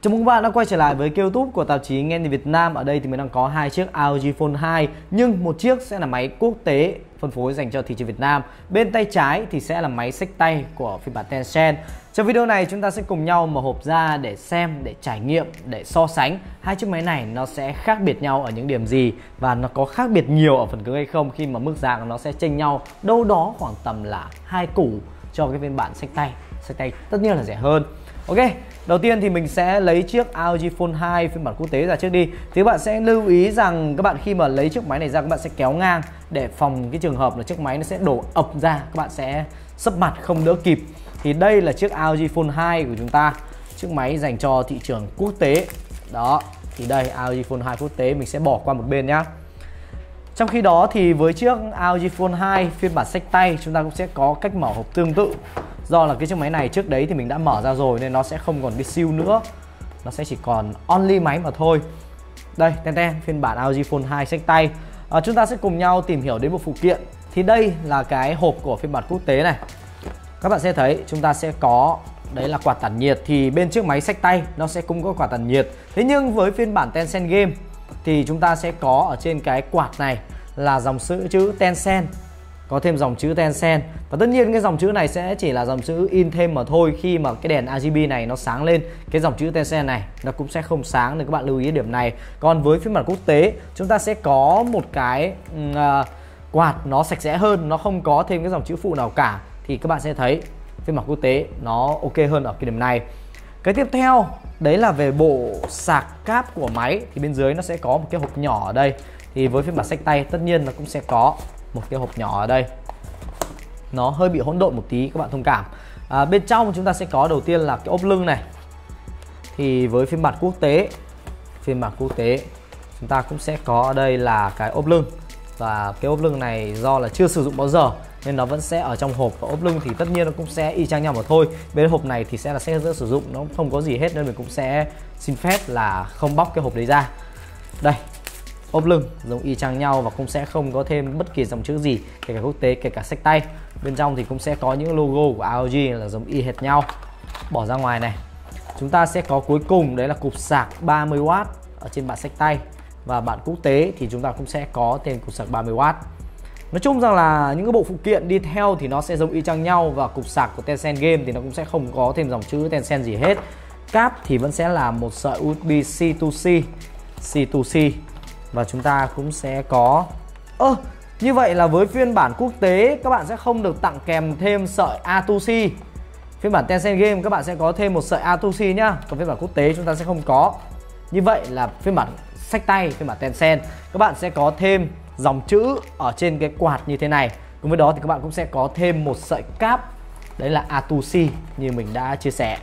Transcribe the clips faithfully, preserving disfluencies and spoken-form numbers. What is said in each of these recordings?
Chào mừng các bạn đã quay trở lại với kênh YouTube của tạp chí Nghe Nhìn Việt Nam. Ở đây thì mình đang có hai chiếc rờ ô giê Phone hai, nhưng một chiếc sẽ là máy quốc tế phân phối dành cho thị trường Việt Nam. Bên tay trái thì sẽ là máy xách tay của phiên bản Tencent. Trong video này chúng ta sẽ cùng nhau mở hộp ra để xem, để trải nghiệm, để so sánh hai chiếc máy này nó sẽ khác biệt nhau ở những điểm gì, và nó có khác biệt nhiều ở phần cứng hay không, khi mà mức giá của nó sẽ chênh nhau đâu đó khoảng tầm là hai củ cho cái phiên bản xách tay. Xách tay tất nhiên là rẻ hơn. Ok, đầu tiên thì mình sẽ lấy chiếc rờ ô giê Phone hai phiên bản quốc tế ra trước đi. Thì các bạn sẽ lưu ý rằng các bạn khi mà lấy chiếc máy này ra, các bạn sẽ kéo ngang để phòng cái trường hợp là chiếc máy nó sẽ đổ ập ra, các bạn sẽ sấp mặt không đỡ kịp. Thì đây là chiếc rờ ô giê Phone hai của chúng ta, chiếc máy dành cho thị trường quốc tế. Đó, thì đây rờ ô giê Phone hai quốc tế mình sẽ bỏ qua một bên nhá. Trong khi đó thì với chiếc rờ ô giê Phone hai phiên bản xách tay, chúng ta cũng sẽ có cách mở hộp tương tự. Do là cái chiếc máy này trước đấy thì mình đã mở ra rồi nên nó sẽ không còn cái siêu nữa, nó sẽ chỉ còn only máy mà thôi. Đây, ten ten phiên bản rờ ô giê Phone hai xách tay. à, Chúng ta sẽ cùng nhau tìm hiểu đến một phụ kiện. Thì đây là cái hộp của phiên bản quốc tế này. Các bạn sẽ thấy chúng ta sẽ có, đấy là quạt tản nhiệt. Thì bên chiếc máy xách tay nó sẽ cũng có quạt tản nhiệt. Thế nhưng với phiên bản Tencent Game thì chúng ta sẽ có ở trên cái quạt này là dòng chữ Tencent, có thêm dòng chữ Tencent. Và tất nhiên cái dòng chữ này sẽ chỉ là dòng chữ in thêm mà thôi. Khi mà cái đèn rờ giê bê này nó sáng lên, cái dòng chữ Tencent này nó cũng sẽ không sáng, nên các bạn lưu ý điểm này. Còn với phiên bản quốc tế, chúng ta sẽ có một cái uh, quạt nó sạch sẽ hơn, nó không có thêm cái dòng chữ phụ nào cả. Thì các bạn sẽ thấy phiên bản quốc tế nó ok hơn ở cái điểm này. Cái tiếp theo đấy là về bộ sạc cáp của máy. Thì bên dưới nó sẽ có một cái hộp nhỏ ở đây. Thì với phiên bản xách tay tất nhiên nó cũng sẽ có một cái hộp nhỏ ở đây, nó hơi bị hỗn độn một tí, các bạn thông cảm. à, Bên trong chúng ta sẽ có đầu tiên là cái ốp lưng này. Thì với phiên bản quốc tế Phiên bản quốc tế chúng ta cũng sẽ có ở đây là cái ốp lưng. Và cái ốp lưng này do là chưa sử dụng bao giờ nên nó vẫn sẽ ở trong hộp. Và ốp lưng thì tất nhiên nó cũng sẽ y chang nhau mà thôi. Bên hộp này thì sẽ là sẽ sử dụng, nó không có gì hết nên mình cũng sẽ xin phép là không bóc cái hộp đấy ra. Đây, ốp lưng giống y chang nhau và cũng sẽ không có thêm bất kỳ dòng chữ gì, kể cả quốc tế, kể cả xách tay. Bên trong thì cũng sẽ có những logo của rờ ô giê là giống y hệt nhau. Bỏ ra ngoài này, chúng ta sẽ có cuối cùng đấy là cục sạc ba mươi oát ở trên bản xách tay. Và bản quốc tế thì chúng ta cũng sẽ có thêm cục sạc ba mươi oát. Nói chung rằng là những cái bộ phụ kiện đi theo thì nó sẽ giống y chang nhau. Và cục sạc của Tencent Game thì nó cũng sẽ không có thêm dòng chữ Tencent gì hết. Cáp thì vẫn sẽ là một sợi u ét bê C to C, C to C. Và chúng ta cũng sẽ có ơ à, như vậy là với phiên bản quốc tế các bạn sẽ không được tặng kèm thêm sợi A to C. Phiên bản Tencent Game các bạn sẽ có thêm một sợi A to C nhá. Còn phiên bản quốc tế chúng ta sẽ không có. Như vậy là phiên bản xách tay, phiên bản Tencent, các bạn sẽ có thêm dòng chữ ở trên cái quạt như thế này. Cùng với đó thì các bạn cũng sẽ có thêm một sợi cáp, đấy là A to C như mình đã chia sẻ.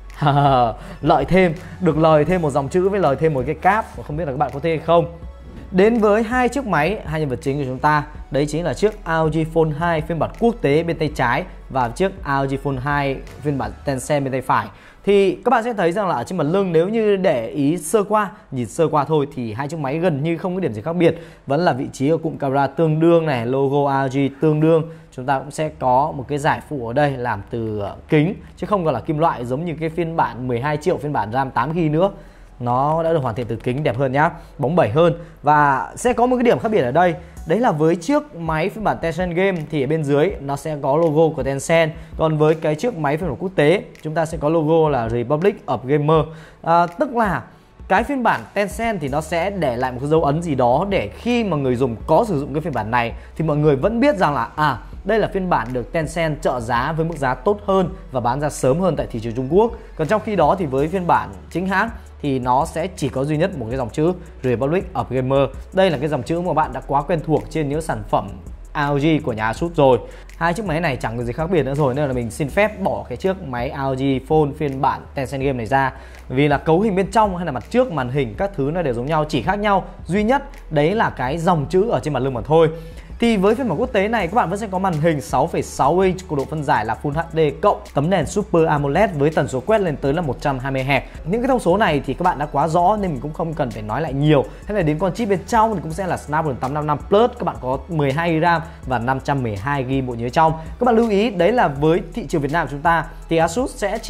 Lợi thêm, được lời thêm một dòng chữ với lời thêm một cái cáp. Không biết là các bạn có thấy hay không. Đến với hai chiếc máy, hai nhân vật chính của chúng ta, đấy chính là chiếc rờ ô giê Phone hai phiên bản quốc tế bên tay trái và chiếc rờ ô giê Phone hai phiên bản Tencent bên tay phải. Thì các bạn sẽ thấy rằng là ở trên mặt lưng, nếu như để ý sơ qua, nhìn sơ qua thôi thì hai chiếc máy gần như không có điểm gì khác biệt. Vẫn là vị trí của cụm camera tương đương này, logo rờ ô giê tương đương. Chúng ta cũng sẽ có một cái giải phụ ở đây làm từ kính chứ không còn là kim loại giống như cái phiên bản mười hai triệu, phiên bản RAM tám gi ga bai nữa. Nó đã được hoàn thiện từ kính, đẹp hơn nhá, bóng bẩy hơn. Và sẽ có một cái điểm khác biệt ở đây, đấy là với chiếc máy phiên bản Tencent Game thì ở bên dưới nó sẽ có logo của Tencent. Còn với cái chiếc máy phiên bản quốc tế chúng ta sẽ có logo là Republic of Gamer. à, Tức là cái phiên bản Tencent thì nó sẽ để lại một cái dấu ấn gì đó để khi mà người dùng có sử dụng cái phiên bản này thì mọi người vẫn biết rằng là à, đây là phiên bản được Tencent trợ giá với mức giá tốt hơn và bán ra sớm hơn tại thị trường Trung Quốc. Còn trong khi đó thì với phiên bản chính hãng thì nó sẽ chỉ có duy nhất một cái dòng chữ Republic of Gamer. Đây là cái dòng chữ mà bạn đã quá quen thuộc trên những sản phẩm rờ ô giê của nhà Asus rồi. Hai chiếc máy này chẳng có gì khác biệt nữa rồi nên là mình xin phép bỏ cái chiếc máy rờ ô giê Phone phiên bản Tencent Game này ra. Vì là cấu hình bên trong hay là mặt trước, màn hình các thứ nó đều giống nhau, chỉ khác nhau duy nhất đấy là cái dòng chữ ở trên mặt lưng mà thôi. Thì với phiên bản quốc tế này các bạn vẫn sẽ có màn hình sáu phẩy sáu inch của độ phân giải là Full hát đê cộng tấm nền Super AMOLED với tần số quét lên tới là một trăm hai mươi héc. Những cái thông số này thì các bạn đã quá rõ nên mình cũng không cần phải nói lại nhiều. Hay là đến con chip bên trong thì cũng sẽ là Snapdragon tám năm năm Plus, các bạn có mười hai gi ga bai RAM và năm trăm mười hai gi ga bai bộ nhớ trong. Các bạn lưu ý đấy là với thị trường Việt Nam của chúng ta thì Asus sẽ chỉ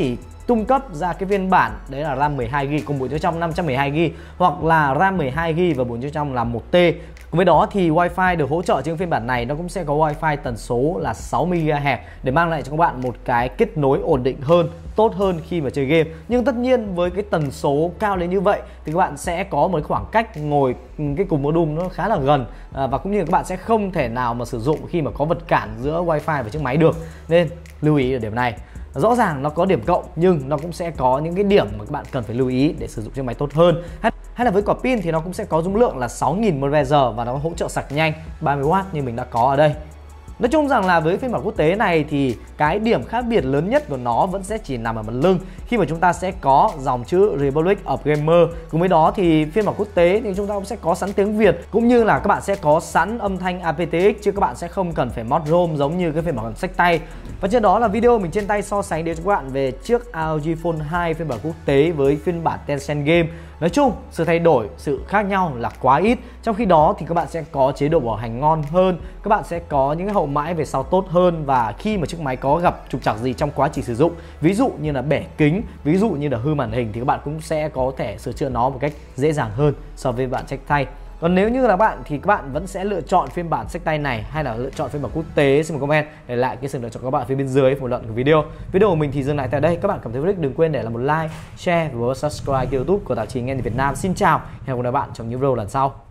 cung cấp ra cái phiên bản đấy là RAM mười hai gi ga bai cùng bốn chip trong năm trăm mười hai gi ga bai hoặc là RAM mười hai gi ga bai và bốn chip trong là một T. Cùng với đó thì Wi-Fi được hỗ trợ trên phiên bản này nó cũng sẽ có Wi-Fi tần số là sáu mê ga héc để mang lại cho các bạn một cái kết nối ổn định hơn, tốt hơn khi mà chơi game. Nhưng tất nhiên với cái tần số cao đến như vậy thì các bạn sẽ có một khoảng cách ngồi cái cùng module nó khá là gần, à, và cũng như các bạn sẽ không thể nào mà sử dụng khi mà có vật cản giữa Wi-Fi và chiếc máy được. Nên lưu ý ở điểm này. Rõ ràng nó có điểm cộng nhưng nó cũng sẽ có những cái điểm mà các bạn cần phải lưu ý để sử dụng chiếc máy tốt hơn. Hay là với quả pin thì nó cũng sẽ có dung lượng là sáu nghìn mAh và nó hỗ trợ sạc nhanh ba mươi oát như mình đã có ở đây. Nói chung rằng là với phiên bản quốc tế này thì cái điểm khác biệt lớn nhất của nó vẫn sẽ chỉ nằm ở mặt lưng, khi mà chúng ta sẽ có dòng chữ Republic of Gamer. Cùng với đó thì phiên bản quốc tế thì chúng ta cũng sẽ có sẵn tiếng Việt, cũng như là các bạn sẽ có sẵn âm thanh a pê tê ích, chứ các bạn sẽ không cần phải mod ROM giống như cái phiên bản xách tay. Và trên đó là video mình trên tay so sánh đến cho các bạn về chiếc a o giê Phone hai phiên bản quốc tế với phiên bản Tencent Game. Nói chung sự thay đổi, sự khác nhau là quá ít. Trong khi đó thì các bạn sẽ có chế độ bảo hành ngon hơn, các bạn sẽ có những cái hậu mãi về sau tốt hơn, và khi mà chiếc máy có gặp trục trặc gì trong quá trình sử dụng, ví dụ như là bể kính, ví dụ như là hư màn hình, thì các bạn cũng sẽ có thể sửa chữa nó một cách dễ dàng hơn so với bạn xách tay. Còn nếu như là bạn thì các bạn vẫn sẽ lựa chọn phiên bản xách tay này hay là lựa chọn phiên bản quốc tế, xin một comment để lại cái sự lựa chọn của các bạn phía bên dưới phần luận của video. Video của mình thì dừng lại tại đây. Các bạn cảm thấy thích đừng quên để lại một like, share và subscribe kênh YouTube của tạp chí Nghe Tiếng Việt Nam. Xin chào, hẹn gặp lại các bạn trong những video lần sau.